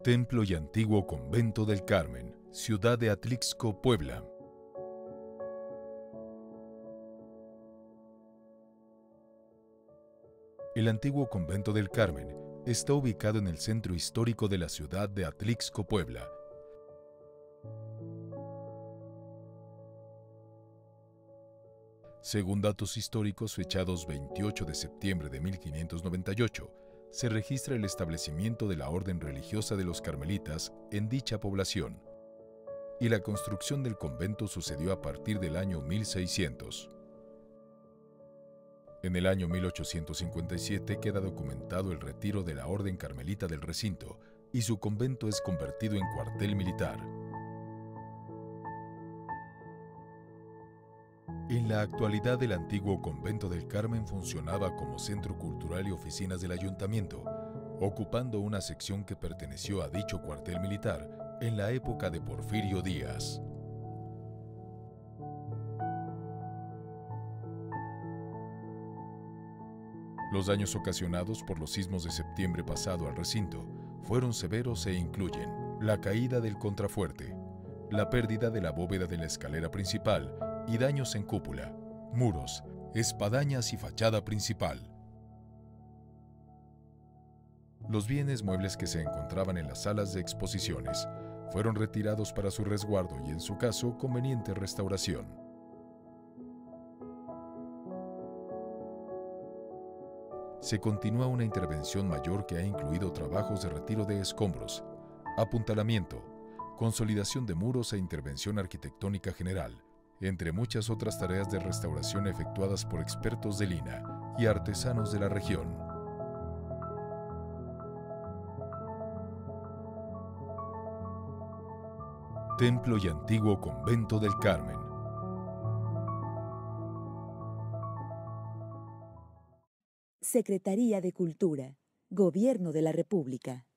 Templo y antiguo convento del Carmen, ciudad de Atlixco, Puebla. El antiguo convento del Carmen está ubicado en el centro histórico de la ciudad de Atlixco, Puebla. Según datos históricos fechados 28 de septiembre de 1598, se registra el establecimiento de la orden religiosa de los carmelitas en dicha población, y la construcción del convento sucedió a partir del año 1600. En el año 1857 queda documentado el retiro de la orden carmelita del recinto y su convento es convertido en cuartel militar. En la actualidad, el antiguo convento del Carmen funcionaba como centro cultural y oficinas del ayuntamiento, ocupando una sección que perteneció a dicho cuartel militar en la época de Porfirio Díaz. Los daños ocasionados por los sismos de septiembre pasado al recinto fueron severos e incluyen la caída del contrafuerte, la pérdida de la bóveda de la escalera principal y daños en cúpula, muros, espadañas y fachada principal. Los bienes muebles que se encontraban en las salas de exposiciones fueron retirados para su resguardo y, en su caso, conveniente restauración. Se continúa una intervención mayor que ha incluido trabajos de retiro de escombros, apuntalamiento, consolidación de muros e intervención arquitectónica general, entre muchas otras tareas de restauración efectuadas por expertos de Lina y artesanos de la región. Templo y antiguo convento del Carmen. Secretaría de Cultura, Gobierno de la República.